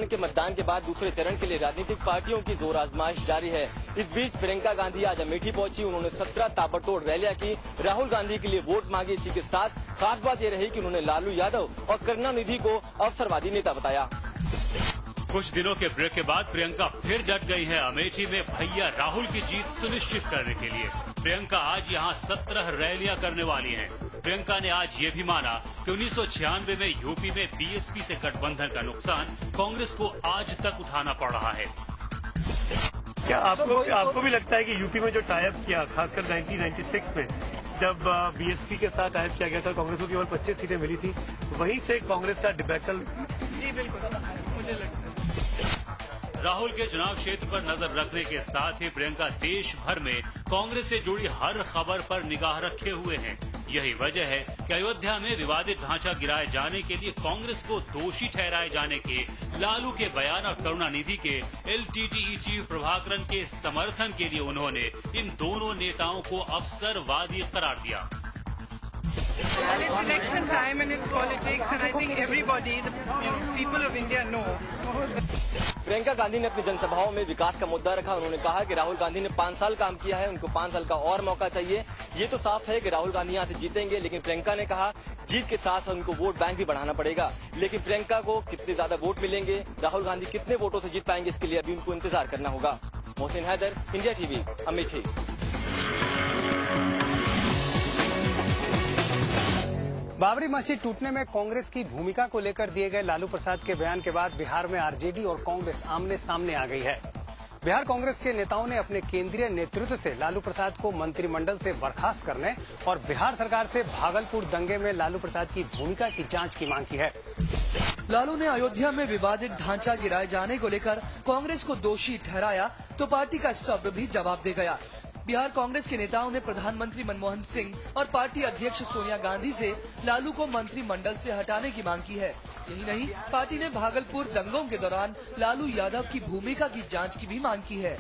के मतदान के बाद दूसरे चरण के लिए राजनीतिक पार्टियों की जोर आजमाइश जारी है। इस बीच प्रियंका गांधी आज अमेठी पहुंची। उन्होंने 17 ताबड़तोड़ रैलियां की, राहुल गांधी के लिए वोट मांगे। इसी के साथ खास बात यह रही कि उन्होंने लालू यादव और करुणानिधि को अवसरवादी नेता बताया। कुछ दिनों के ब्रेक के बाद प्रियंका फिर डट गई है अमेठी में भैया राहुल की जीत सुनिश्चित करने के लिए। प्रियंका आज यहां 17 रैलियां करने वाली हैं। प्रियंका ने आज ये भी माना कि 1996 में यूपी में बीएसपी से गठबंधन का नुकसान कांग्रेस को आज तक उठाना पड़ रहा है। क्या आपको भी लगता है कि यूपी में जो टाइप किया, खासकर 1996 में जब बीएसपी के साथ टाइप किया गया था, कांग्रेस को केवल 25 सीटें मिली थी, वहीं से कांग्रेस का डिबैकल? जी बिल्कुल, मुझे लगता है। राहुल के चुनाव क्षेत्र पर नजर रखने के साथ ही प्रियंका देश भर में कांग्रेस से जुड़ी हर खबर पर निगाह रखे हुए हैं। यही वजह है कि अयोध्या में विवादित ढांचा गिराए जाने के लिए कांग्रेस को दोषी ठहराए जाने के लालू के बयान और करुणानिधि के एलटीटीई चीफ प्रभाकरन के समर्थन के लिए उन्होंने इन दोनों नेताओं को अवसरवादी करार दिया। Well, it's election time and it's politics, and I think everybody, the people of India know. Priyanka Gandhi ने अपनी जनसभाओं में विकास का मुद्दा रखा। उन्होंने कहा कि राहुल गांधी ने 5 साल काम किया है, उनको 5 साल का और मौका चाहिए। ये तो साफ है कि राहुल गांधी यहाँ से जीतेंगे, लेकिन प्रियंका ने कहा जीत के साथ उनको वोट बैंक भी बढ़ाना पड़ेगा। लेकिन प्रियंका को कितने ज्यादा वोट मिलेंगे, राहुल गांधी कितने वोटों से जीत पाएंगे, इसके लिए अभी उनको इंतजार करना होगा। Mohsin Haider, India TV, Amethi. बाबरी मस्जिद टूटने में कांग्रेस की भूमिका को लेकर दिए गए लालू प्रसाद के बयान के बाद बिहार में आरजेडी और कांग्रेस आमने सामने आ गई है। बिहार कांग्रेस के नेताओं ने अपने केंद्रीय नेतृत्व से लालू प्रसाद को मंत्रिमंडल से बर्खास्त करने और बिहार सरकार से भागलपुर दंगे में लालू प्रसाद की भूमिका की जांच की मांग की है। लालू ने अयोध्या में विवादित ढांचा गिराए जाने को लेकर कांग्रेस को दोषी ठहराया तो पार्टी का सब्र भी जवाब दे गया। बिहार कांग्रेस के नेताओं ने प्रधानमंत्री मनमोहन सिंह और पार्टी अध्यक्ष सोनिया गांधी से लालू को मंत्रिमंडल से हटाने की मांग की है। यही नहीं, पार्टी ने भागलपुर दंगों के दौरान लालू यादव की भूमिका की जांच की भी मांग की है।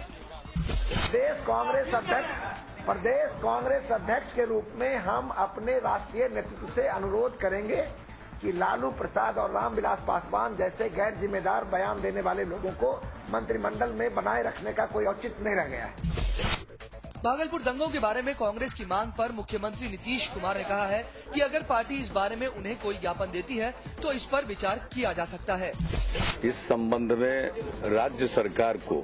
प्रदेश कांग्रेस अध्यक्ष के रूप में हम अपने राष्ट्रीय नेतृत्व से अनुरोध करेंगे कि लालू प्रसाद और रामविलास पासवान जैसे गैर जिम्मेदार बयान देने वाले लोगों को मंत्रिमंडल में बनाए रखने का कोई औचित्य नहीं रह गया है। भागलपुर दंगों के बारे में कांग्रेस की मांग पर मुख्यमंत्री नीतीश कुमार ने कहा है कि अगर पार्टी इस बारे में उन्हें कोई ज्ञापन देती है तो इस पर विचार किया जा सकता है। इस संबंध में राज्य सरकार को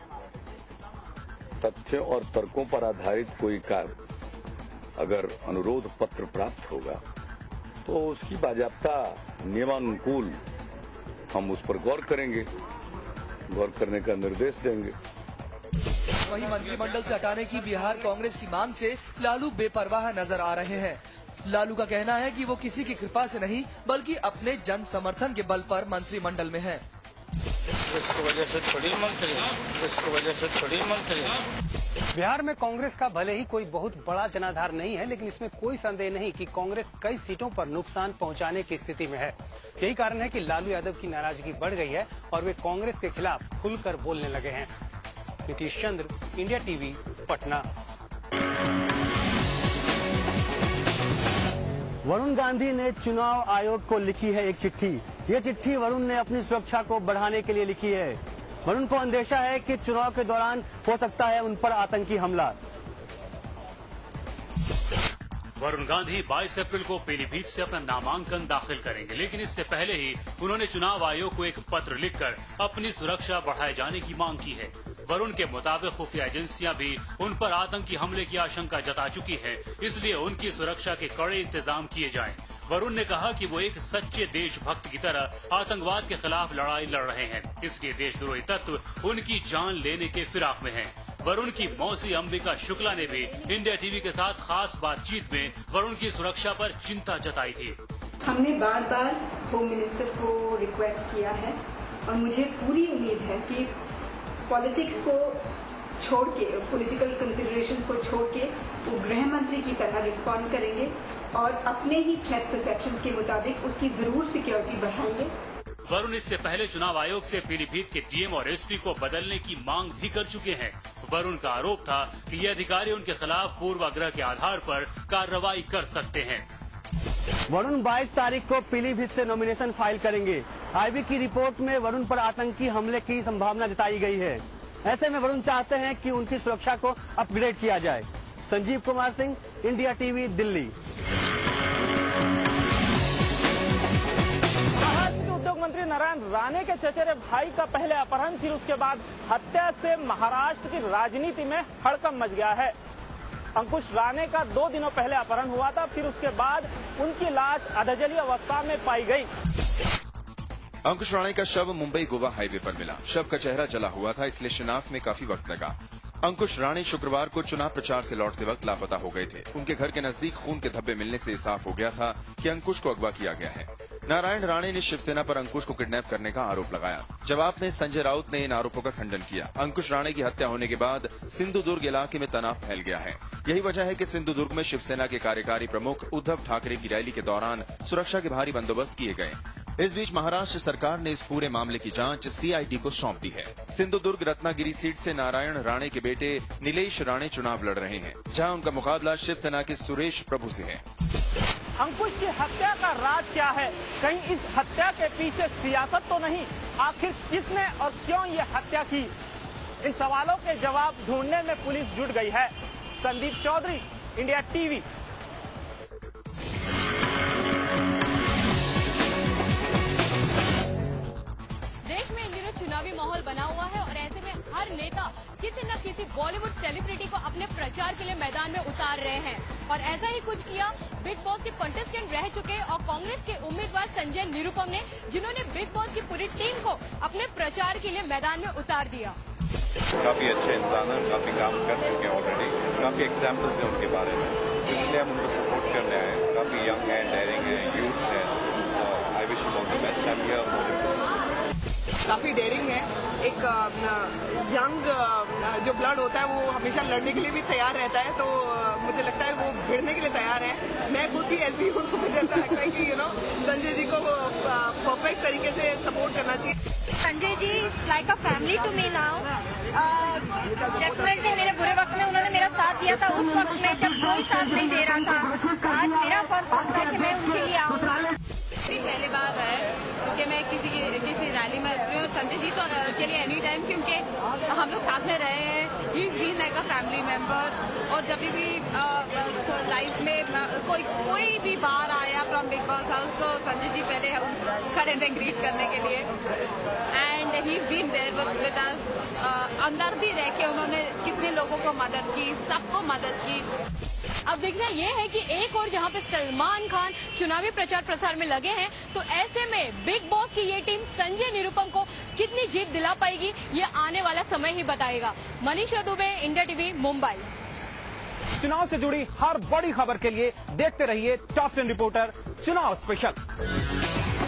तथ्यों और तर्कों पर आधारित कोई कार्य अगर अनुरोध पत्र प्राप्त होगा तो उसकी बाजाप्ता नियमानुकूल हम उस पर गौर करेंगे, गौर करने का निर्देश देंगे। वहीं मंत्रिमंडल से हटाने की बिहार कांग्रेस की मांग से लालू बेपरवाह नजर आ रहे हैं। लालू का कहना है कि वो किसी की कृपा से नहीं बल्कि अपने जन समर्थन के बल पर मंत्रिमंडल में हैं। बिहार में कांग्रेस का भले ही कोई बहुत बड़ा जनाधार नहीं है, लेकिन इसमें कोई संदेह नहीं कि कांग्रेस कई सीटों पर नुकसान पहुंचाने की स्थिति में है। यही कारण है कि लालू यादव की नाराजगी बढ़ गई है और वे कांग्रेस के खिलाफ खुलकर बोलने लगे हैं। Nitish Chandra, India TV, Patna. वरुण गांधी ने चुनाव आयोग को लिखी है एक चिट्ठी। ये चिट्ठी वरुण ने अपनी सुरक्षा को बढ़ाने के लिए लिखी है। वरुण को अंदेशा है कि चुनाव के दौरान हो सकता है उन पर आतंकी हमला। वरुण गांधी 22 अप्रैल को पीलीभीत से अपना नामांकन दाखिल करेंगे, लेकिन इससे पहले ही उन्होंने चुनाव आयोग को एक पत्र लिखकर अपनी सुरक्षा बढ़ाए जाने की मांग की है। वरुण के मुताबिक खुफिया एजेंसियां भी उन पर आतंकी हमले की आशंका जता चुकी है, इसलिए उनकी सुरक्षा के कड़े इंतजाम किए जाएं। वरुण ने कहा कि वो एक सच्चे देशभक्त की तरह आतंकवाद के खिलाफ लड़ाई लड़ रहे हैं, इसलिए देशद्रोही तत्व उनकी जान लेने के फिराक में हैं। वरुण की मौसी अंबिका शुक्ला ने भी इंडिया टीवी के साथ खास बातचीत में वरुण की सुरक्षा पर चिंता जताई थी। हमने बार बार होम मिनिस्टर को रिक्वेस्ट किया है और मुझे पूरी उम्मीद है कि पॉलिटिक्स को छोड़ के, पॉलिटिकल कंसिडरेशन को छोड़ के वो गृह मंत्री की तरह रिस्पॉन्ड करेंगे और अपने ही थ्रेट परसेप्शन के मुताबिक उसकी जरूर सिक्योरिटी बढ़ाएंगे। वरुण इससे पहले चुनाव आयोग से पीलीभीत के डीएम और एसपी को बदलने की मांग भी कर चुके हैं। वरुण का आरोप था कि ये अधिकारी उनके खिलाफ पूर्वाग्रह के आधार पर कार्रवाई कर सकते हैं। वरुण 22 तारीख को पीलीभीत से नॉमिनेशन फाइल करेंगे। आईबी की रिपोर्ट में वरुण पर आतंकी हमले की संभावना जताई गई है। ऐसे में वरुण चाहते हैं कि उनकी सुरक्षा को अपग्रेड किया जाए। Sanjeev Kumar Singh, India TV, Delhi. उद्योग मंत्री नारायण राणे के चचेरे भाई का पहले अपहरण, फिर उसके बाद हत्या से महाराष्ट्र की राजनीति में हड़कंप मच गया है। अंकुश राणे का 2 दिनों पहले अपहरण हुआ था, फिर उसके बाद उनकी लाश अधजली अवस्था में पाई गई। अंकुश राणे का शव मुंबई गोवा हाईवे पर मिला। शव का चेहरा जला हुआ था, इसलिए शिनाख्त में काफी वक्त लगा। अंकुश राणे शुक्रवार को चुनाव प्रचार से लौटते वक्त लापता हो गए थे। उनके घर के नजदीक खून के धब्बे मिलने से साफ हो गया था कि अंकुश को अगवा किया गया है। नारायण राणे ने शिवसेना पर अंकुश को किडनैप करने का आरोप लगाया। जवाब में संजय राउत ने इन आरोपों का खंडन किया। अंकुश राणे की हत्या होने के बाद सिंधुदुर्ग इलाके में तनाव फैल गया है। यही वजह है कि सिंधुदुर्ग में शिवसेना के कार्यकारी प्रमुख उद्धव ठाकरे की रैली के दौरान सुरक्षा के भारी बंदोबस्त किए गए। इस बीच महाराष्ट्र सरकार ने इस पूरे मामले की जांच सीआईडी को सौंप दी है। सिंधुदुर्ग रत्नागिरी सीट से नारायण राणे के बेटे नीलेश राणे चुनाव लड़ रहे हैं, जहां उनका मुकाबला शिवसेना के सुरेश प्रभु से है। अंकुश की हत्या का राज क्या है? कहीं इस हत्या के पीछे सियासत तो नहीं? आखिर किसने और क्यों ये हत्या की? इन सवालों के जवाब ढूंढने में पुलिस जुट गई है। Sandeep Chaudhary, India TV. देश में इन दिनों चुनावी माहौल बना हुआ है और ऐसे में हर नेता किसी न किसी बॉलीवुड सेलिब्रिटी को अपने प्रचार के लिए मैदान में उतार रहे हैं और ऐसा ही कुछ किया बिग बॉस के कंटेस्टेंट रह चुके और कांग्रेस के उम्मीदवार संजय निरुपम ने, जिन्होंने बिग बॉस की पूरी टीम को अपने प्रचार के लिए मैदान में उतार दिया। काफी अच्छे इंसान हैं, काफी काम कर चुके हैं ऑलरेडी, काफी एग्जाम्पल्स हैं उनके बारे में, इसलिए हम उनको सपोर्ट करने आए। काफी यंग है, डेयरिंग है, यूथ है। I wish you all the best. I am here. काफी डेयरिंग है। एक यंग जो ब्लड होता है वो हमेशा लड़ने के लिए भी तैयार रहता है, तो मुझे लगता है वो भिड़ने के लिए तैयार है। मैं खुद भी ऐसी हूँ, तो मुझे ऐसा लगता है कि संजय जी को परफेक्ट तरीके से सपोर्ट करना चाहिए। Sanjay ji like a family to me now. Definitely मेरे बुरे वक्त में उन्होंने मेरा साथ दिया था, उस वक्त में जब कोई साथ नहीं दे रहा था। आज मेरा फर्ज बनता है कि मैं उनके लिए आऊँ। पहली बार है कि मैं किसी रैली में रहती हूँ। संजय जी तो के लिए एनी टाइम, क्योंकि हम लोग साथ में रहे हैं। He is been like a family member और जब भी लाइफ में कोई भी बाहर आया फ्रॉम बिग बॉस हाउस तो संजय जी पहले खड़े थे ग्रीट करने के लिए and he is been there with us. अंदर भी रह के उन्होंने कितने लोगों को मदद की, सबको मदद की। अब देखना ये है कि एक और जहां पे सलमान खान चुनावी प्रचार प्रसार में लगे हैं, तो ऐसे में बिग बॉस की ये टीम संजय निरुपम को कितनी जीत दिला पाएगी, ये आने वाला समय ही बताएगा। Manisha Dubey, India TV, Mumbai. चुनाव से जुड़ी हर बड़ी खबर के लिए देखते रहिए टॉप 10 रिपोर्टर चुनाव स्पेशल।